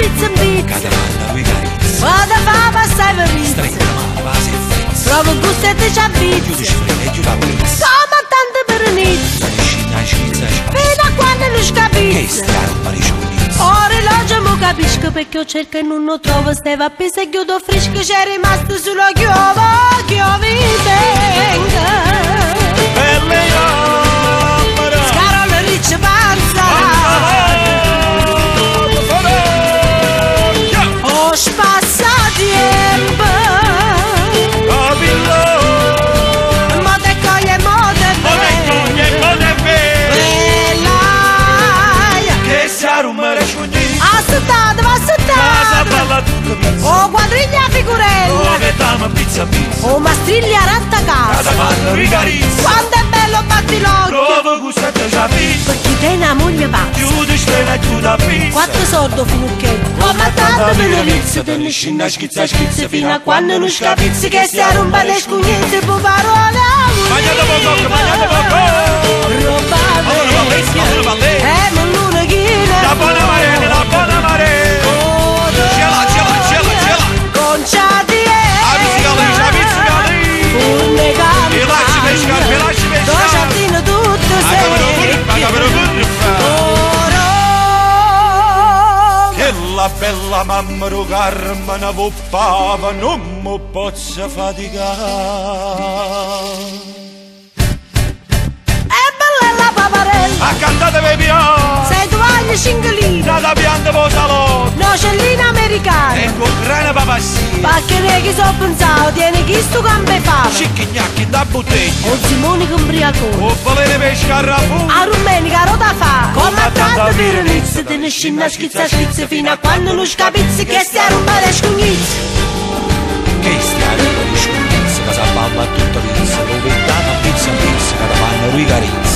pizza in pizza. Che te fanno lui carizza. Vado a fare passare per pizza. Stretta ma base e frezza. Provo il gusto e ti ci Chiudi avvizia. spreme e chiudi la pizza. Come tanto per inizio. Scina schizza. Fino a quando non Che scapizza. strano marisciunizza. Orologio mo capisco perché io cerco e non lo trovo. Steva a pisa e chiudo fresco. C'è rimasto solo chiovo. Chiovi tenga. Belle opere. Scarole ricce panza. Oh spassatempo. Moda e coglie moda e bella. Che sarà un marisciunizza. Assettate, va Casa assettate. balla tutta pizza. Oh quadriglia figurella. Dove dama pizza pizza. Oh mastriglia ratta Casa casa. fanno lui carizza. Quando è bello batti l'occhio. Provo gusto e te già pizza. Per chi tiene la moglie pazza. Chiudi streme e chiudi la pizza. Quattro sordo finucchetto. Come tanto penalizzo. Tenni scina schizza schizza. Fino a quando non scapizzi. Che si arromba le scugnette. Po parole Mangiate poco, mangiate poco. roba vecchia. Non l'una china. La buona marea, la buona marea. Cela. Conciati Pizzica lì. E lasci pescare. Giardino tutto Che la bella mamma rugarma ne vuppava, non mi posso faticare. E bella la paparella. A cantate per piano, Sei tovaglie cingalina. da pianta po' salotto, Nocellina americana. e con grana papassia. Pacchene che so pensato. Tieni chi sto campe fava. Cicchignacchi da bottiglia, O Simone combriacone. o volere pesca a raffù. A domenica rota fa. Come a tanto per inizio. Te ne scina schizza fino a quando non scapizzi. Che si arromba le scugnizze. Che stiamo con gli scugnizzi, che si balla tutta pizza, dove dama pizza che la fanno lui carizza.